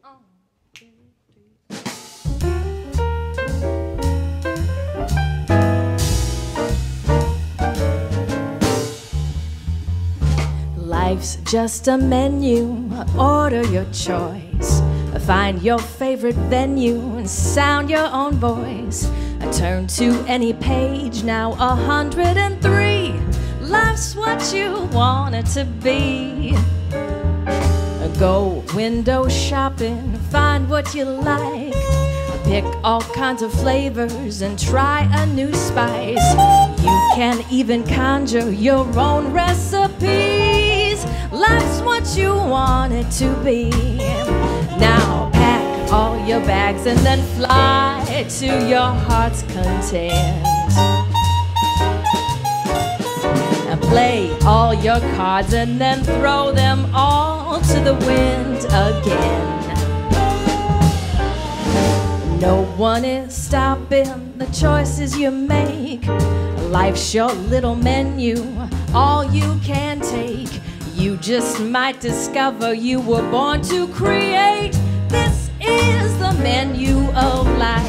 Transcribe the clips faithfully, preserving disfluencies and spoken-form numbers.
Life's just a menu, order your choice. Find your favorite venue and sound your own voice. Turn to any page, now a hundred and three. Life's what you want it to be. Go window shopping, find what you like. Pick all kinds of flavors and try a new spice. You can even conjure your own recipes. Life's what you want it to be. Now pack all your bags and then fly to your heart's content. And play all your cards and then throw them all to the wind again. No one is stopping the choices you make. Life's your little menu, all you can take. You just might discover you were born to create. This is the menu of life.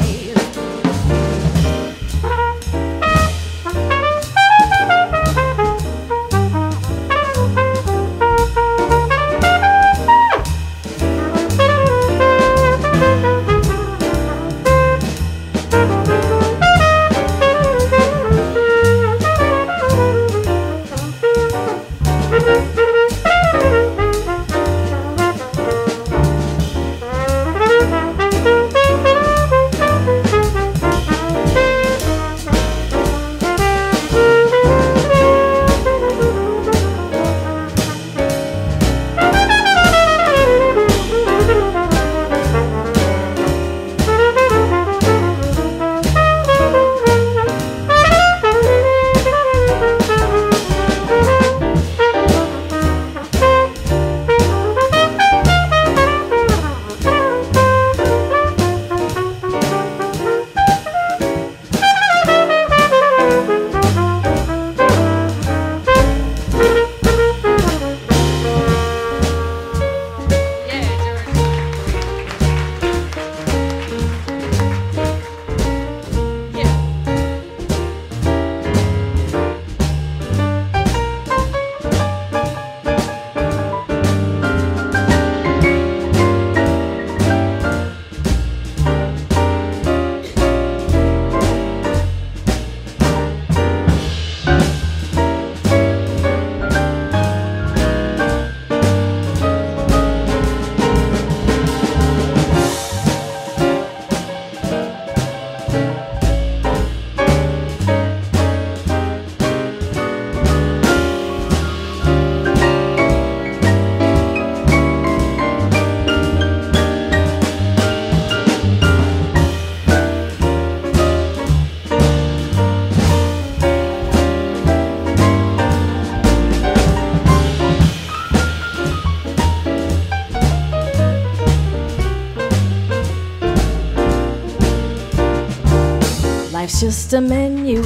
Life's just a menu,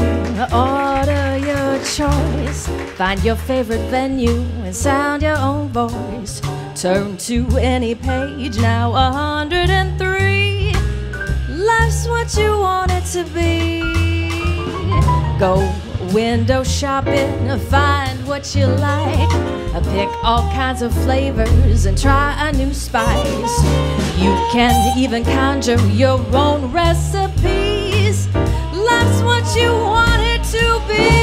order your choice. Find your favorite venue and sound your own voice. Turn to any page, now a hundred and three. Life's what you want it to be. Go window shopping, find what you like. Pick all kinds of flavors and try a new spice. You can even conjure your own recipes. Life's what you want it to be.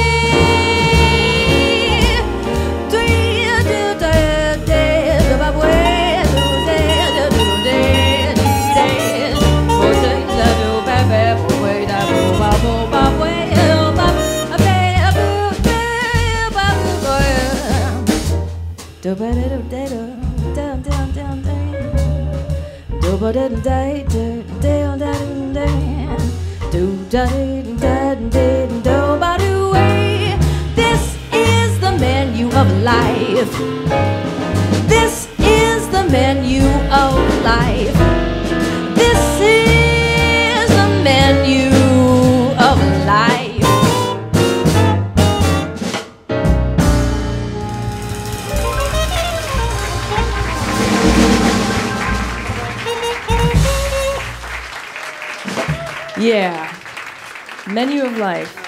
This is the menu of life. This is the menu of life. This is the menu of life. Yeah. Menu of life.